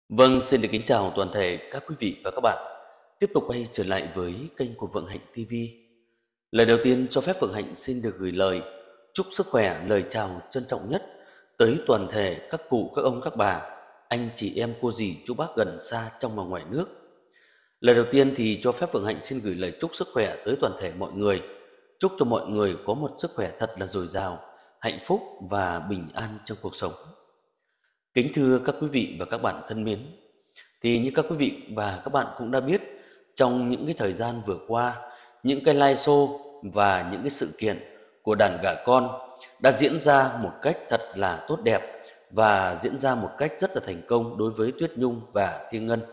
Vâng, xin được kính chào toàn thể các quý vị và các bạn. Tiếp tục quay trở lại với kênh của Vượng Hạnh TV. Lời đầu tiên cho phép Vượng Hạnh xin được gửi lời chúc sức khỏe, lời chào trân trọng nhất tới toàn thể các cụ, các ông, các bà, anh chị em, cô dì, chú bác gần xa trong và ngoài nước. Lời đầu tiên thì cho phép Vượng Hạnh xin gửi lời chúc sức khỏe tới toàn thể mọi người. Chúc cho mọi người có một sức khỏe thật là dồi dào, hạnh phúc và bình an trong cuộc sống. Kính thưa các quý vị và các bạn thân mến, thì như các quý vị và các bạn cũng đã biết, trong những cái thời gian vừa qua, những cái live show và những cái sự kiện của đàn gà con đã diễn ra một cách thật là tốt đẹp và diễn ra một cách rất là thành công đối với Tuyết Nhung và Thiên Ngân.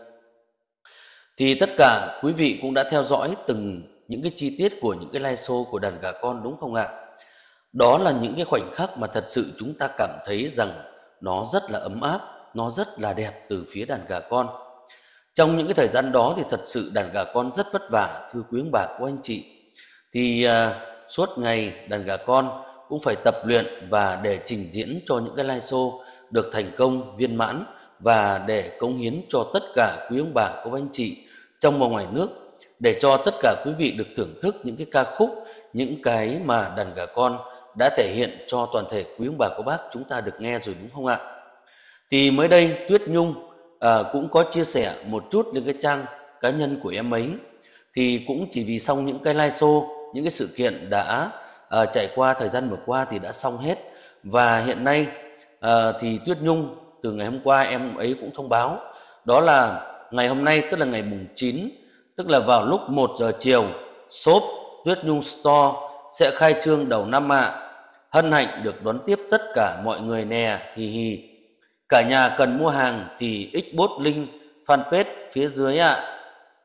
Thì tất cả quý vị cũng đã theo dõi từng những cái chi tiết của những cái live show của đàn gà con đúng không ạ? Đó là những cái khoảnh khắc mà thật sự chúng ta cảm thấy rằng nó rất là ấm áp, nó rất là đẹp từ phía đàn gà con. Trong những cái thời gian đó thì thật sự đàn gà con rất vất vả, thưa quý ông bà cô anh chị. Thì suốt ngày đàn gà con cũng phải tập luyện và để trình diễn cho những cái live show được thành công, viên mãn và để cống hiến cho tất cả quý ông bà cô anh chị trong và ngoài nước, để cho tất cả quý vị được thưởng thức những cái ca khúc, những cái mà đàn gà con đã thể hiện cho toàn thể quý ông bà cô bác chúng ta được nghe rồi đúng không ạ? Thì mới đây Tuyết Nhung cũng có chia sẻ một chút lên cái trang cá nhân của em ấy. Thì cũng chỉ vì xong những cái live show, những cái sự kiện đã trải qua thời gian vừa qua thì đã xong hết. Và hiện nay thì Tuyết Nhung từ ngày hôm qua em ấy cũng thông báo, đó là ngày hôm nay tức là ngày mùng 9, tức là vào lúc 1 giờ chiều, shop Tuyết Nhung Store sẽ khai trương đầu năm ạ. Hân hạnh được đón tiếp tất cả mọi người nè, hì hì. Cả nhà cần mua hàng thì inbox link fanpage phía dưới ạ.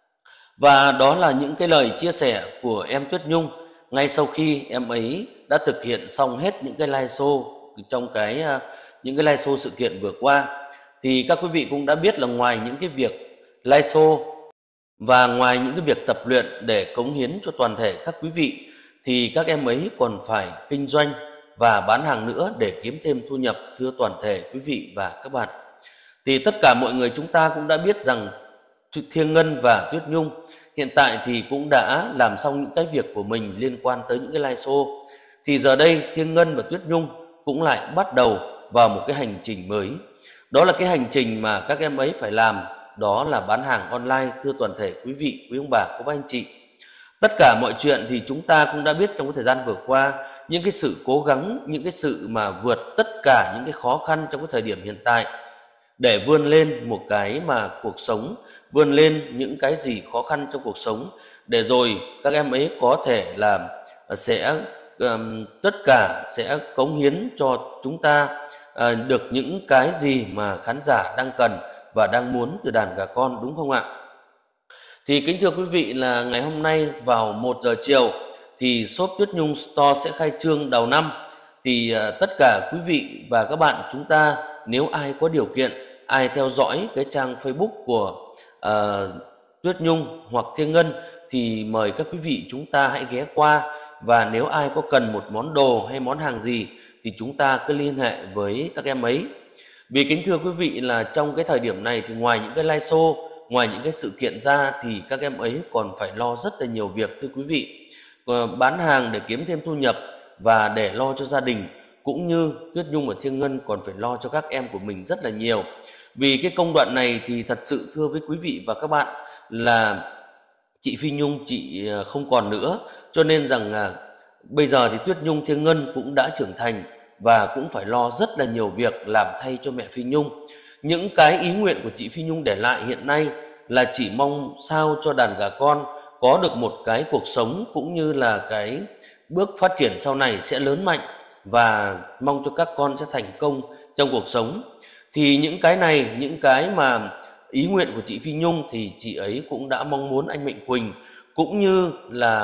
Và đó là những cái lời chia sẻ của em Tuyết Nhung ngay sau khi em ấy đã thực hiện xong hết những cái live show trong những cái live show sự kiện vừa qua. Thì các quý vị cũng đã biết là ngoài những cái việc live show và ngoài những cái việc tập luyện để cống hiến cho toàn thể các quý vị, thì các em ấy còn phải kinh doanh và bán hàng nữa để kiếm thêm thu nhập, thưa toàn thể quý vị và các bạn. Thì tất cả mọi người chúng ta cũng đã biết rằng Thiên Ngân và Tuyết Nhung hiện tại thì cũng đã làm xong những cái việc của mình liên quan tới những cái live show. Thì giờ đây Thiên Ngân và Tuyết Nhung cũng lại bắt đầu vào một cái hành trình mới. Đó là cái hành trình mà các em ấy phải làm, đó là bán hàng online, thưa toàn thể quý vị, quý ông bà, cô bác anh chị. Tất cả mọi chuyện thì chúng ta cũng đã biết trong cái thời gian vừa qua, những cái sự cố gắng, những cái sự mà vượt tất cả những cái khó khăn trong cái thời điểm hiện tại để vươn lên một cái mà cuộc sống, vươn lên những cái gì khó khăn trong cuộc sống, để rồi các em ấy có thể là sẽ tất cả sẽ cống hiến cho chúng ta được những cái gì mà khán giả đang cần và đang muốn từ đàn gà con, đúng không ạ? Thì kính thưa quý vị, là ngày hôm nay vào 1 giờ chiều thì shop Tuyết Nhung Store sẽ khai trương đầu năm. Thì tất cả quý vị và các bạn chúng ta, nếu ai có điều kiện, ai theo dõi cái trang Facebook của Tuyết Nhung hoặc Thiên Ngân thì mời các quý vị chúng ta hãy ghé qua. Và nếu ai có cần một món đồ hay món hàng gì thì chúng ta cứ liên hệ với các em ấy. Vì kính thưa quý vị, là trong cái thời điểm này thì ngoài những cái live show, ngoài những cái sự kiện ra thì các em ấy còn phải lo rất là nhiều việc, thưa quý vị. Bán hàng để kiếm thêm thu nhập và để lo cho gia đình, cũng như Tuyết Nhung và Thiên Ngân còn phải lo cho các em của mình rất là nhiều. Vì cái công đoạn này thì thật sự thưa với quý vị và các bạn là chị Phi Nhung chị không còn nữa, cho nên rằng là bây giờ thì Tuyết Nhung, Thiên Ngân cũng đã trưởng thành và cũng phải lo rất là nhiều việc làm thay cho mẹ Phi Nhung. Những cái ý nguyện của chị Phi Nhung để lại hiện nay là chỉ mong sao cho đàn gà con có được một cái cuộc sống, cũng như là cái bước phát triển sau này sẽ lớn mạnh, và mong cho các con sẽ thành công trong cuộc sống. Thì những cái này, những cái mà ý nguyện của chị Phi Nhung thì chị ấy cũng đã mong muốn anh Mạnh Quỳnh cũng như là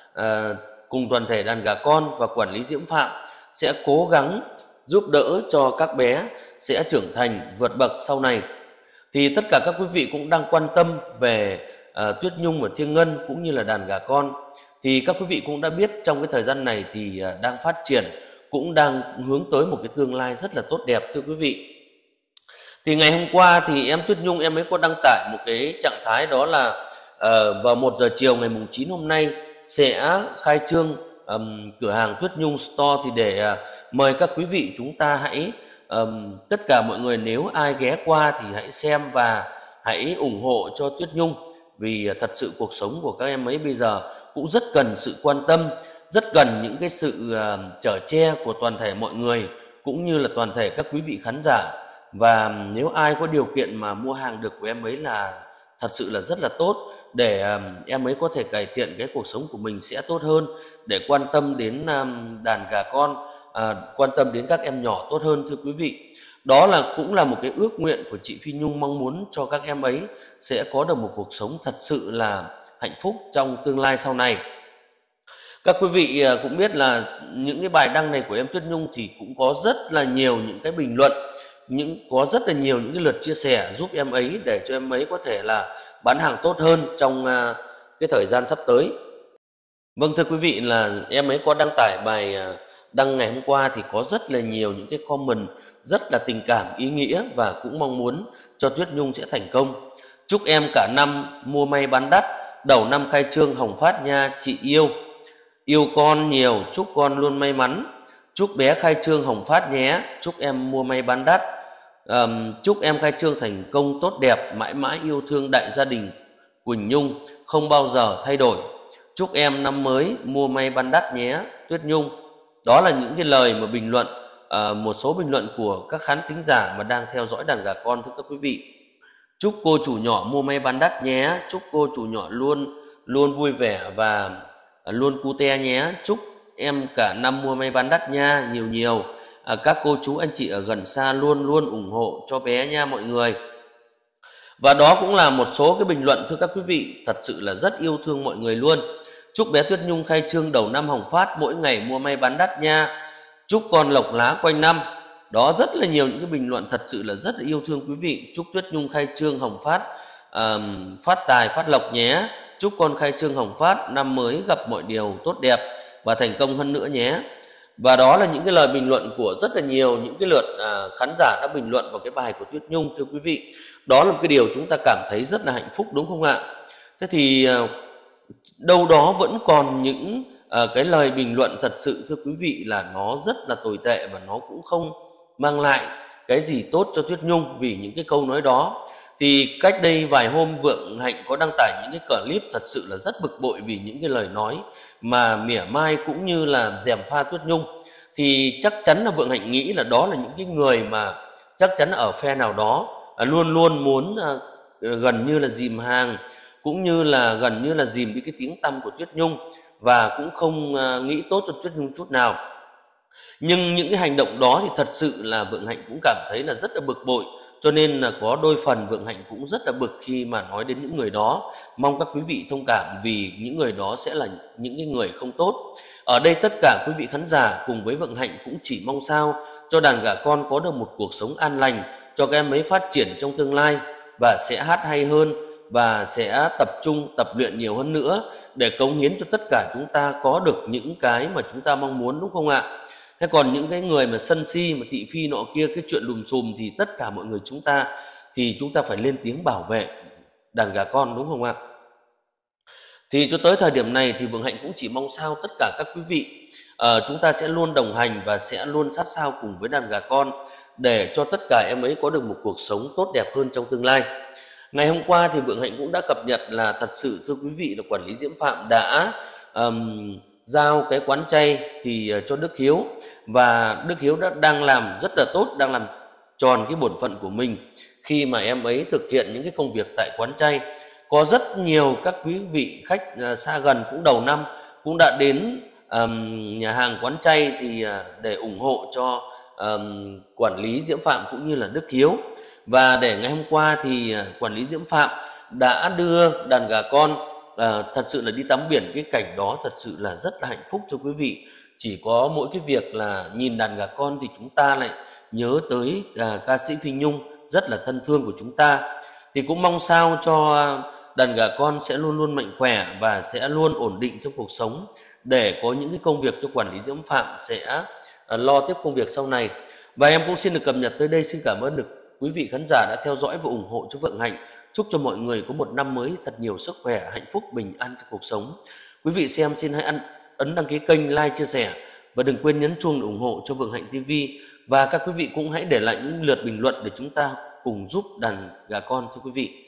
cùng toàn thể đàn gà con và quản lý Diễm Phạm sẽ cố gắng giúp đỡ cho các bé sẽ trưởng thành vượt bậc sau này. Thì tất cả các quý vị cũng đang quan tâm về Tuyết Nhung và Thiên Ngân cũng như là đàn gà con. Thì các quý vị cũng đã biết trong cái thời gian này thì đang phát triển, cũng đang hướng tới một cái tương lai rất là tốt đẹp, thưa quý vị. Thì ngày hôm qua thì em Tuyết Nhung em ấy có đăng tải một cái trạng thái đó là vào 1 giờ chiều ngày mùng 9 hôm nay sẽ khai trương cửa hàng Tuyết Nhung Store, thì để mời các quý vị chúng ta hãy tất cả mọi người nếu ai ghé qua thì hãy xem và hãy ủng hộ cho Tuyết Nhung, vì thật sự cuộc sống của các em ấy bây giờ cũng rất cần sự quan tâm, rất cần những cái sự chở che của toàn thể mọi người cũng như là toàn thể các quý vị khán giả. Và nếu ai có điều kiện mà mua hàng được của em ấy là thật sự là rất là tốt, để em ấy có thể cải thiện cái cuộc sống của mình sẽ tốt hơn, để quan tâm đến đàn gà con, quan tâm đến các em nhỏ tốt hơn thưa quý vị. Đó cũng là một cái ước nguyện của chị Phi Nhung, mong muốn cho các em ấy sẽ có được một cuộc sống thật sự là hạnh phúc trong tương lai sau này. Các quý vị cũng biết là những cái bài đăng này của em Tuyết Nhung thì cũng có rất là nhiều những cái bình luận, có rất là nhiều những cái lượt chia sẻ giúp em ấy, để cho em ấy có thể là bán hàng tốt hơn trong cái thời gian sắp tới. Vâng, thưa quý vị, là em ấy có đăng tải bài đăng ngày hôm qua thì có rất là nhiều những cái comment rất là tình cảm, ý nghĩa và cũng mong muốn cho Tuyết Nhung sẽ thành công. Chúc em cả năm mua may bán đắt, đầu năm khai trương hồng phát nha chị yêu. Yêu con nhiều, chúc con luôn may mắn. Chúc bé khai trương hồng phát nhé, chúc em mua may bán đắt. Chúc em khai trương thành công tốt đẹp, mãi mãi yêu thương đại gia đình Quỳnh Nhung, không bao giờ thay đổi. Chúc em năm mới mua may bán đắt nhé, Tuyết Nhung. Đó là những cái lời mà bình luận, một số bình luận của các khán thính giả mà đang theo dõi đàn gà con thưa các quý vị. Chúc cô chủ nhỏ mua may bán đắt nhé, chúc cô chủ nhỏ luôn luôn vui vẻ và luôn cute nhé. Chúc em cả năm mua may bán đắt nha, nhiều nhiều. Các cô chú anh chị ở gần xa luôn luôn ủng hộ cho bé nha mọi người. Và đó cũng là một số cái bình luận thưa các quý vị, thật sự là rất yêu thương mọi người luôn. Chúc bé Tuyết Nhung khai trương đầu năm hồng phát, mỗi ngày mua may bán đắt nha. Chúc con lộc lá quanh năm. Đó, rất là nhiều những cái bình luận thật sự là rất là yêu thương quý vị. Chúc Tuyết Nhung khai trương hồng phát, phát tài phát lộc nhé. Chúc con khai trương hồng phát, năm mới gặp mọi điều tốt đẹp và thành công hơn nữa nhé. Và đó là những cái lời bình luận của rất là nhiều những cái lượt khán giả đã bình luận vào cái bài của Tuyết Nhung thưa quý vị. Đó là một cái điều chúng ta cảm thấy rất là hạnh phúc, đúng không ạ? Thế thì đâu đó vẫn còn những cái lời bình luận thật sự thưa quý vị là nó rất là tồi tệ, và nó cũng không mang lại cái gì tốt cho Tuyết Nhung vì những cái câu nói đó. Thì cách đây vài hôm Vượng Hạnh có đăng tải những cái clip thật sự là rất bực bội vì những cái lời nói mà mỉa mai cũng như là gièm pha Tuyết Nhung. Thì chắc chắn là Vượng Hạnh nghĩ là đó là những cái người mà chắc chắn ở phe nào đó luôn luôn muốn gần như là dìm hàng, cũng như là gần như là dìm đi cái tiếng tăm của Tuyết Nhung, và cũng không nghĩ tốt cho Tuyết Nhung chút nào. Nhưng những cái hành động đó thì thật sự là Vượng Hạnh cũng cảm thấy là rất là bực bội, cho nên là có đôi phần Vượng Hạnh cũng rất là bực khi mà nói đến những người đó. Mong các quý vị thông cảm vì những người đó sẽ là những cái người không tốt. Ở đây tất cả quý vị khán giả cùng với Vượng Hạnh cũng chỉ mong sao cho đàn gà con có được một cuộc sống an lành, cho các em ấy phát triển trong tương lai và sẽ hát hay hơn, và sẽ tập trung tập luyện nhiều hơn nữa để cống hiến cho tất cả chúng ta có được những cái mà chúng ta mong muốn, đúng không ạ? Thế còn những cái người mà sân si, mà thị phi nọ kia, cái chuyện lùm xùm, thì tất cả mọi người chúng ta phải lên tiếng bảo vệ đàn gà con, đúng không ạ? Thì cho tới thời điểm này thì Vượng Hạnh cũng chỉ mong sao tất cả các quý vị chúng ta sẽ luôn đồng hành và sẽ luôn sát sao cùng với đàn gà con, để cho tất cả em ấy có được một cuộc sống tốt đẹp hơn trong tương lai. Ngày hôm qua thì Vượng Hạnh cũng đã cập nhật là thật sự thưa quý vị là quản lý Diễm Phạm đã giao cái quán chay thì cho Đức Hiếu, và Đức Hiếu đang làm rất là tốt, đang làm tròn cái bổn phận của mình khi mà em ấy thực hiện những cái công việc tại quán chay. Có rất nhiều các quý vị khách xa gần cũng đầu năm cũng đã đến nhà hàng quán chay thì để ủng hộ cho quản lý Diễm Phạm cũng như là Đức Hiếu. Và để ngày hôm qua thì quản lý Diễm Phạm đã đưa đàn gà con thật sự là đi tắm biển. Cái cảnh đó thật sự là rất là hạnh phúc thưa quý vị. Chỉ có mỗi cái việc là nhìn đàn gà con thì chúng ta lại nhớ tới ca sĩ Phi Nhung rất là thân thương của chúng ta. Thì cũng mong sao cho đàn gà con sẽ luôn luôn mạnh khỏe và sẽ luôn ổn định trong cuộc sống, để có những cái công việc cho quản lý Diễm Phạm sẽ lo tiếp công việc sau này. Và em cũng xin được cập nhật tới đây. Xin cảm ơn được quý vị khán giả đã theo dõi và ủng hộ cho Vượng Hạnh. Chúc cho mọi người có một năm mới thật nhiều sức khỏe, hạnh phúc, bình an trong cuộc sống. Quý vị xem xin hãy ấn đăng ký kênh, like, chia sẻ và đừng quên nhấn chuông để ủng hộ cho Vượng Hạnh TV. Và các quý vị cũng hãy để lại những lượt bình luận để chúng ta cùng giúp đàn gà con, thưa quý vị.